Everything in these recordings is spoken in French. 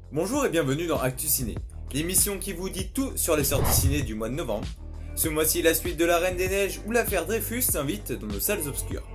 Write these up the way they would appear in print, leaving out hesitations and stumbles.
Bonjour et bienvenue dans Actu Ciné, l'émission qui vous dit tout sur les sorties ciné du mois de novembre. Ce mois-ci, la suite de La Reine des Neiges ou l'affaire Dreyfus s'invite dans nos salles obscures.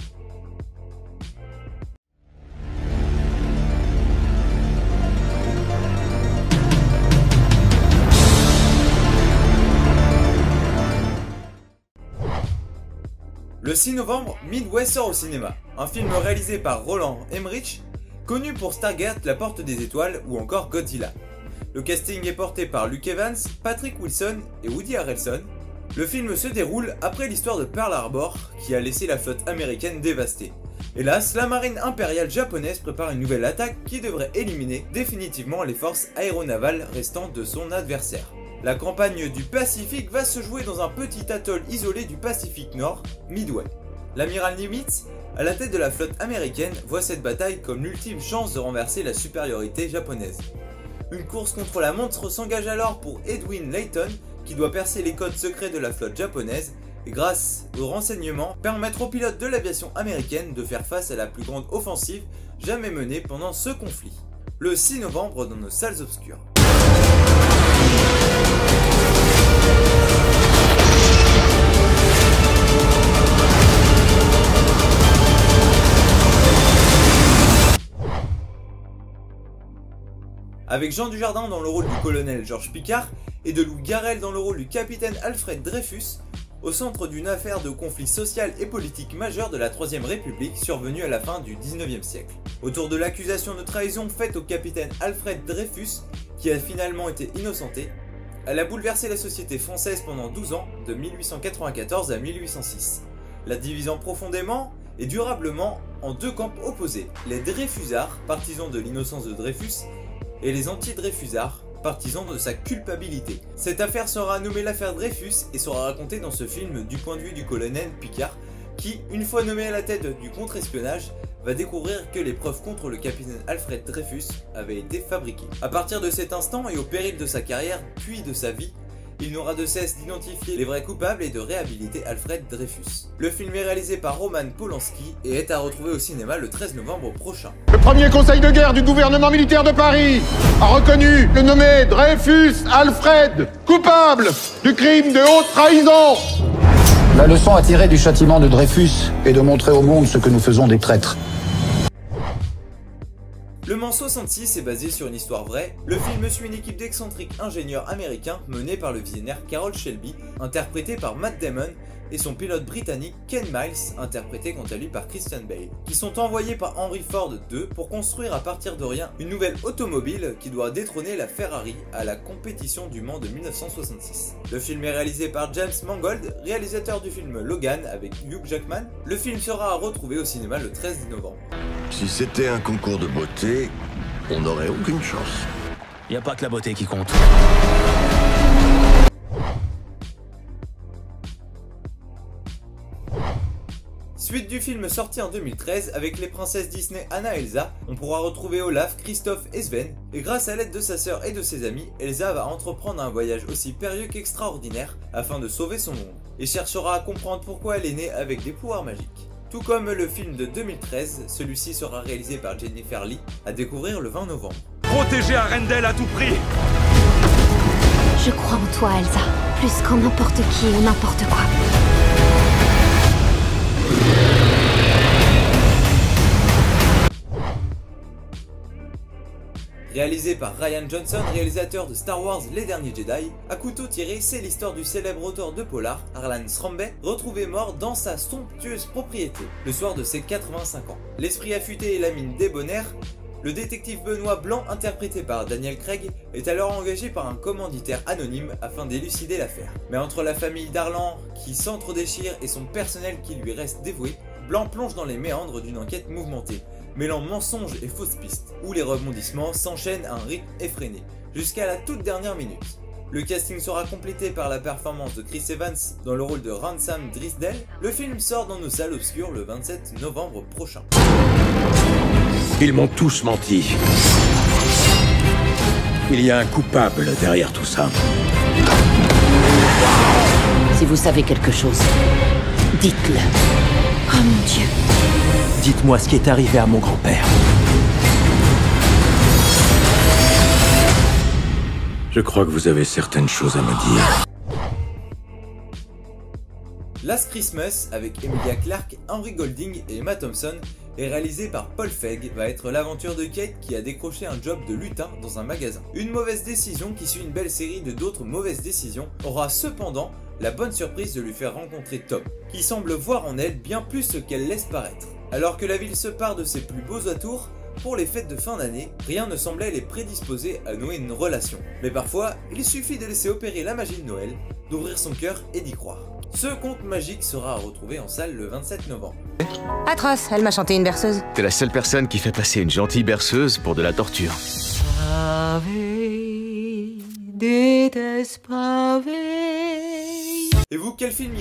Le 6 novembre, Midway sort au cinéma, un film réalisé par Roland Emmerich, connu pour Stargate, La Porte des Étoiles ou encore Godzilla. Le casting est porté par Luke Evans, Patrick Wilson et Woody Harrelson. Le film se déroule après l'histoire de Pearl Harbor qui a laissé la flotte américaine dévastée. Hélas, la marine impériale japonaise prépare une nouvelle attaque qui devrait éliminer définitivement les forces aéronavales restantes de son adversaire. La campagne du Pacifique va se jouer dans un petit atoll isolé du Pacifique Nord, Midway. L'amiral Nimitz, à la tête de la flotte américaine, voit cette bataille comme l'ultime chance de renverser la supériorité japonaise. Une course contre la montre s'engage alors pour Edwin Layton, qui doit percer les codes secrets de la flotte japonaise et grâce aux renseignements permettre aux pilotes de l'aviation américaine de faire face à la plus grande offensive jamais menée pendant ce conflit. Le 6 novembre dans nos salles obscures. Avec Jean Dujardin dans le rôle du colonel Georges Picard et de Lou Garrel dans le rôle du capitaine Alfred Dreyfus, au centre d'une affaire de conflit social et politique majeur de la Troisième République survenue à la fin du 19e siècle. Autour de l'accusation de trahison faite au capitaine Alfred Dreyfus, qui a finalement été innocenté, elle a bouleversé la société française pendant 12 ans, de 1894 à 1806, la divisant profondément et durablement en deux camps opposés, les Dreyfusards, partisans de l'innocence de Dreyfus, et les anti-Dreyfusards, partisans de sa culpabilité. Cette affaire sera nommée l'affaire Dreyfus et sera racontée dans ce film du point de vue du colonel Picard qui, une fois nommé à la tête du contre-espionnage, va découvrir que les preuves contre le capitaine Alfred Dreyfus avaient été fabriquées. À partir de cet instant et au péril de sa carrière puis de sa vie, il n'aura de cesse d'identifier les vrais coupables et de réhabiliter Alfred Dreyfus. Le film est réalisé par Roman Polanski et est à retrouver au cinéma le 13 novembre prochain. Le premier conseil de guerre du gouvernement militaire de Paris a reconnu le nommé Dreyfus Alfred coupable du crime de haute trahison. La leçon à tirer du châtiment de Dreyfus est de montrer au monde ce que nous faisons des traîtres. Le Mans 66 est basé sur une histoire vraie. Le film suit une équipe d'excentriques ingénieurs américains menée par le visionnaire Carroll Shelby, interprété par Matt Damon, et son pilote britannique Ken Miles, interprété quant à lui par Christian Bale, qui sont envoyés par Henry Ford II pour construire à partir de rien une nouvelle automobile qui doit détrôner la Ferrari à la compétition du Mans de 1966. Le film est réalisé par James Mangold, réalisateur du film Logan avec Hugh Jackman. Le film sera à retrouver au cinéma le 13 novembre. Si c'était un concours de beauté, on n'aurait aucune chance. Y a pas que la beauté qui compte. Suite du film sorti en 2013 avec les princesses Disney Anna et Elsa, on pourra retrouver Olaf, Christophe et Sven, et grâce à l'aide de sa sœur et de ses amis, Elsa va entreprendre un voyage aussi périlleux qu'extraordinaire afin de sauver son monde, et cherchera à comprendre pourquoi elle est née avec des pouvoirs magiques. Tout comme le film de 2013, celui-ci sera réalisé par Jennifer Lee, à découvrir le 20 novembre. Protéger Arendelle à tout prix. Je crois en toi, Elsa, plus qu'en n'importe qui ou n'importe quoi. Réalisé par Rian Johnson, réalisateur de Star Wars Les Derniers Jedi, à couteau tiré, c'est l'histoire du célèbre auteur de polar, Harlan Srambay, retrouvé mort dans sa somptueuse propriété, le soir de ses 85 ans. L'esprit affûté et la mine débonnaire, le détective Benoît Blanc, interprété par Daniel Craig, est alors engagé par un commanditaire anonyme afin d'élucider l'affaire. Mais entre la famille d'Arlan, qui s'entre-déchire, et son personnel qui lui reste dévoué, Blanc plonge dans les méandres d'une enquête mouvementée, mêlant mensonges et fausses pistes, où les rebondissements s'enchaînent à un rythme effréné, jusqu'à la toute dernière minute. Le casting sera complété par la performance de Chris Evans dans le rôle de Ransom Drisdale. Le film sort dans nos salles obscures le 27 novembre prochain. Ils m'ont tous menti. Il y a un coupable derrière tout ça. Si vous savez quelque chose, dites-le. Oh mon Dieu. Dites-moi ce qui est arrivé à mon grand-père. Je crois que vous avez certaines choses à me dire. Last Christmas, avec Emilia Clarke, Henry Golding et Emma Thompson, est réalisé par Paul Feig, va être l'aventure de Kate qui a décroché un job de lutin dans un magasin. Une mauvaise décision qui suit une belle série de d'autres mauvaises décisions aura cependant la bonne surprise de lui faire rencontrer Tom, qui semble voir en elle bien plus ce qu'elle laisse paraître. Alors que la ville se pare de ses plus beaux atours, pour les fêtes de fin d'année, rien ne semblait les prédisposer à nouer une relation. Mais parfois, il suffit de laisser opérer la magie de Noël, d'ouvrir son cœur et d'y croire. Ce conte magique sera à retrouver en salle le 27 novembre. Atroce, elle m'a chanté une berceuse. T'es la seule personne qui fait passer une gentille berceuse pour de la torture. Et vous, quel film irez-vous voir ?